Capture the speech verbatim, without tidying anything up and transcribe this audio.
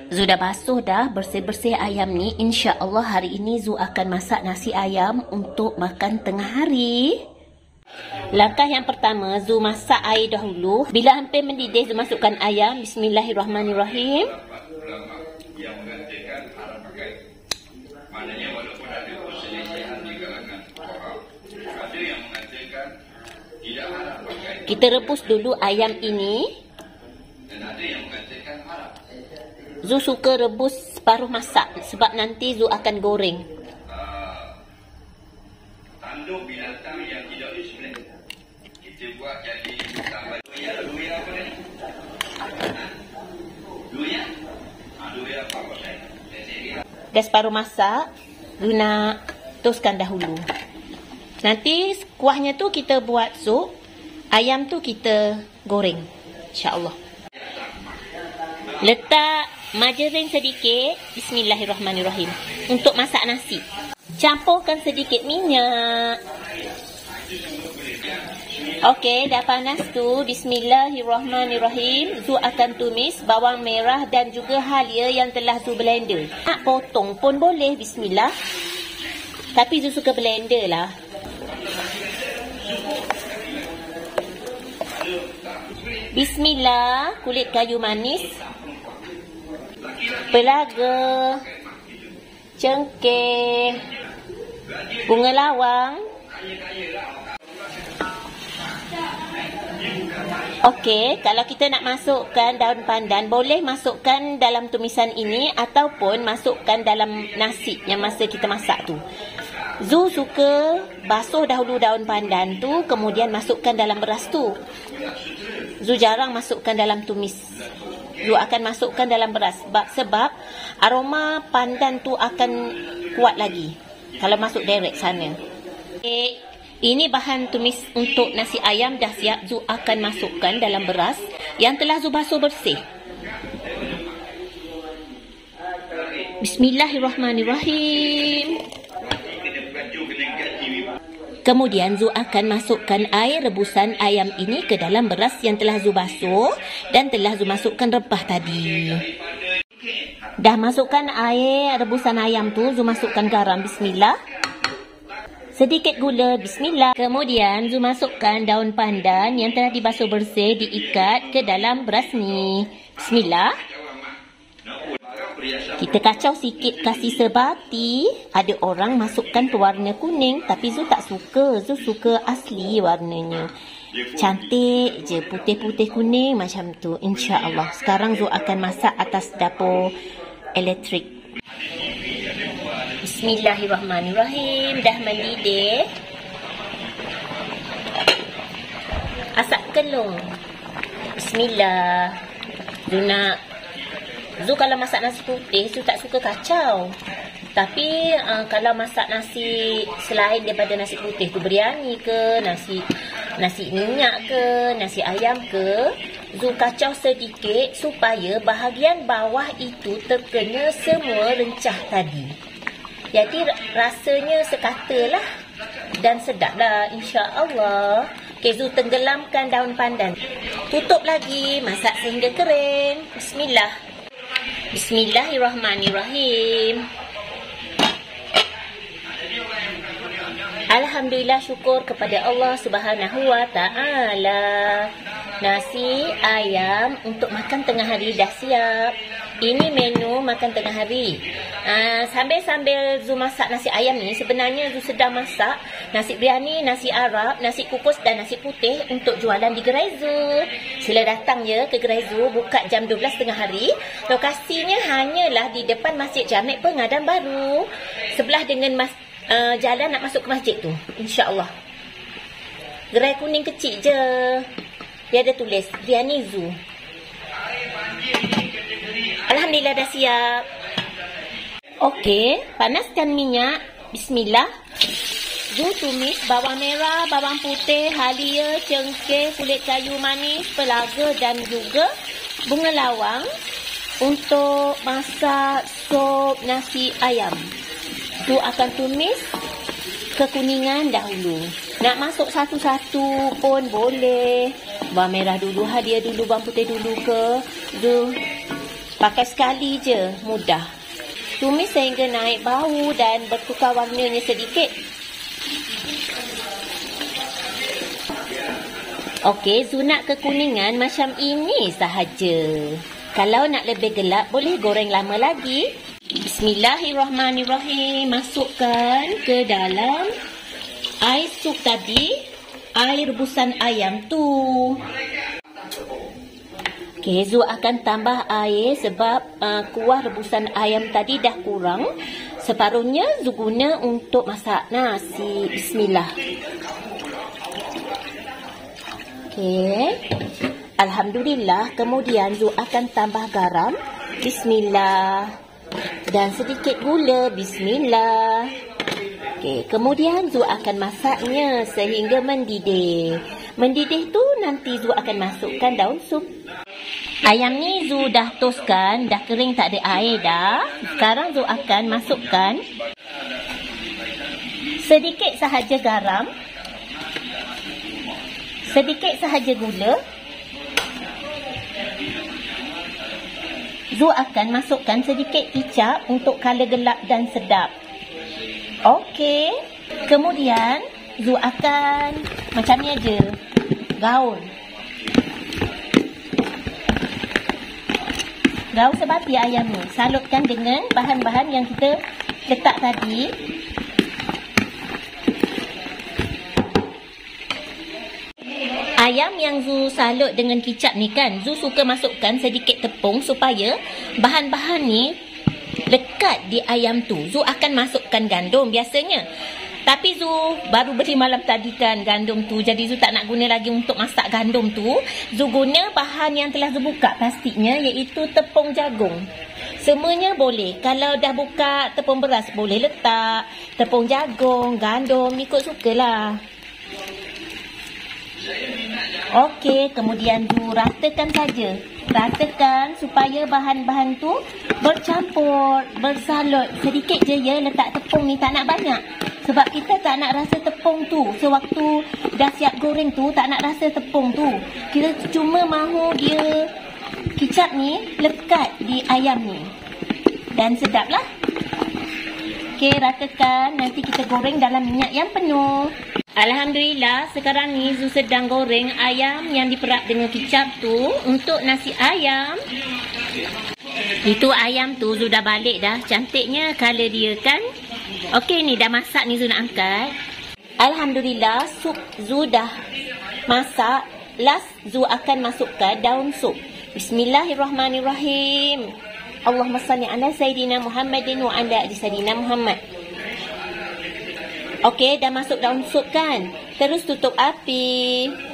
Zu dah basuh dah, bersih-bersih ayam ni. InsyaAllah hari ini Zu akan masak nasi ayam untuk makan tengah hari. Langkah yang pertama, Zu masak air dahulu. Bila hampir mendidih, Zu masukkan ayam. Bismillahirrahmanirrahim. Kita rebus dulu ayam ini. Zu suka rebus separuh masak sebab nanti Zu akan goreng. Tanduk binatang yang tidak disembelih. Kita buat jadi tambah luya, luya apa ni? Luya? Ah, luya apa saya? Dah separuh masak, Zu nak teruskan dahulu. Nanti kuahnya tu kita buat sup, ayam tu kita goreng. InsyaAllah. Letak margarin sedikit. Bismillahirrahmanirrahim. Untuk masak nasi. Campurkan sedikit minyak. Okey, dah panas tu. Bismillahirrahmanirrahim. Zu akan tumis bawang merah dan juga halia yang telah Zu blender. Nak potong pun boleh. Bismillah. Tapi Zu suka blender lah. Bismillah. Kulit kayu manis, pelaga, cengkeh, bunga lawang. Okey, kalau kita nak masukkan daun pandan, boleh masukkan dalam tumisan ini ataupun masukkan dalam nasi yang masa kita masak tu. Zu suka basuh dahulu daun pandan tu, kemudian masukkan dalam beras tu. Zu jarang masukkan dalam tumis. Zu akan masukkan dalam beras sebab, sebab aroma pandan tu akan kuat lagi kalau masuk direct sana. Okay. Ini bahan tumis untuk nasi ayam dah siap. Zu akan masukkan dalam beras yang telah Zu basuh bersih. Bismillahirrahmanirrahim. Kemudian Zu akan masukkan air rebusan ayam ini ke dalam beras yang telah Zu basuh dan telah Zu masukkan rempah tadi. Dah masukkan air rebusan ayam tu, Zu masukkan garam. Bismillah. Sedikit gula. Bismillah. Kemudian Zu masukkan daun pandan yang telah dibasuh bersih, diikat ke dalam beras ni. Bismillah. Kita kacau sikit, kasih sebati. Ada orang masukkan pewarna kuning, tapi Zu tak suka. Zu suka asli warnanya. Cantik je, putih-putih kuning macam tu. InsyaAllah. Sekarang Zu akan masak atas dapur elektrik. Bismillahirrahmanirrahim. Dah mendidih. Asap kelung. Bismillah. Zu nak Zu kalau masak nasi putih, Zu tak suka kacau. Tapi uh, kalau masak nasi selain daripada nasi putih tu, biryani ke, nasi nasi minyak ke, nasi ayam ke, Zu kacau sedikit supaya bahagian bawah itu terkena semua rencah tadi. Jadi rasanya sekata lah dan sedap lah, insya-Allah. Okay, Zu tenggelamkan daun pandan. Tutup lagi, masak sehingga kering. Bismillah. Bismillahirrahmanirrahim. Alhamdulillah, syukur kepada Allah Subhanahu wa taala. Nasi ayam untuk makan tengah hari dah siap. Ini menu makan tengah hari. Uh, Sambil-sambil Zu masak nasi ayam ni, sebenarnya Zu sedang masak nasi biryani, nasi Arab, nasi kukus dan nasi putih untuk jualan di gerai Zu. Sila datang je ke gerai Zu, buka jam dua belas tengah hari. Lokasinya hanyalah di depan Masjid Jamek Pengadaan Baru, sebelah dengan mas, uh, jalan nak masuk ke masjid tu, insya-Allah. Gerai kuning kecil je. Dia ada tulis biryani Zu. Alhamdulillah dah siap. Okey, panaskan minyak. Bismillah. Zu tumis bawang merah, bawang putih, halia, cengkeh, kulit kayu manis, pelaga dan juga bunga lawang untuk masak sup nasi ayam. Zu akan tumis kekuningan dahulu. Nak masuk satu-satu pun boleh. Bawang merah dulu, halia dulu, bawang putih dulu ke. Zu Pakai sekali je, mudah. Tumis sehingga naik bau dan bertukar warnanya sedikit. Okey, Zu nak kekuningan macam ini sahaja. Kalau nak lebih gelap, boleh goreng lama lagi. Bismillahirrahmanirrahim. Masukkan ke dalam air sup tadi, air rebusan ayam tu. Okey, Zu akan tambah air sebab uh, kuah rebusan ayam tadi dah kurang. Separuhnya Zu guna untuk masak nasi. Bismillah. Okey. Alhamdulillah. Kemudian Zu akan tambah garam. Bismillah. Dan sedikit gula. Bismillah. Okey, kemudian Zu akan masaknya sehingga mendidih. Mendidih tu nanti Zu akan masukkan daun sup. Ayam ni Zu dah toskan, dah kering tak ada air dah. Sekarang Zu akan masukkan sedikit sahaja garam, sedikit sahaja gula. Zu akan masukkan sedikit kicap untuk color gelap dan sedap. Okey. Kemudian Zu akan macam ni aja, gaul. Gaul sebati ayam ni. Salutkan dengan bahan-bahan yang kita letak tadi. Ayam yang Zu salut dengan kicap ni kan, Zu suka masukkan sedikit tepung supaya bahan-bahan ni lekat di ayam tu. Zu akan masukkan gandum biasanya. Tapi Zu baru beli malam tadi kan gandum tu. Jadi Zu tak nak guna lagi untuk masak gandum tu. Zu guna bahan yang telah Zu buka plastiknya, iaitu tepung jagung. Semuanya boleh. Kalau dah buka tepung beras boleh letak. Tepung jagung, gandum, ikut sukalah. Okey, kemudian Zu ratakan saja. Ratakan supaya bahan-bahan tu bercampur, bersalut. Sedikit je ya letak tepung ni, tak nak banyak. Sebab kita tak nak rasa tepung tu. Sewaktu dah siap goreng tu, tak nak rasa tepung tu. Kita cuma mahu dia kicap ni lekat di ayam ni. Dan sedap lah. Okey, ratakan. Nanti kita goreng dalam minyak yang penuh. Alhamdulillah, sekarang ni Zu sedang goreng ayam yang diperap dengan kicap tu untuk nasi ayam. Itu ayam tu Zu dah balik dah. Cantiknya color dia kan. Okey, ni dah masak ni Zu nak angkat. Alhamdulillah, sup Zu dah masak. Last Zu akan masukkan daun sup. Bismillahirrahmanirrahim. Allahumma salli ala Sayyidina Muhammadin wa ala ali Sayyidina Muhammad. Okey, dah masuk daun sup kan? Terus tutup api.